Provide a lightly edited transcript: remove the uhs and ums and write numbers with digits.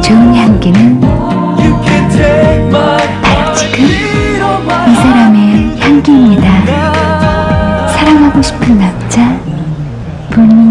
좋은 향기는 바로 지금 이 사람의 향기입니다. 사랑하고 싶은 남자, 본인.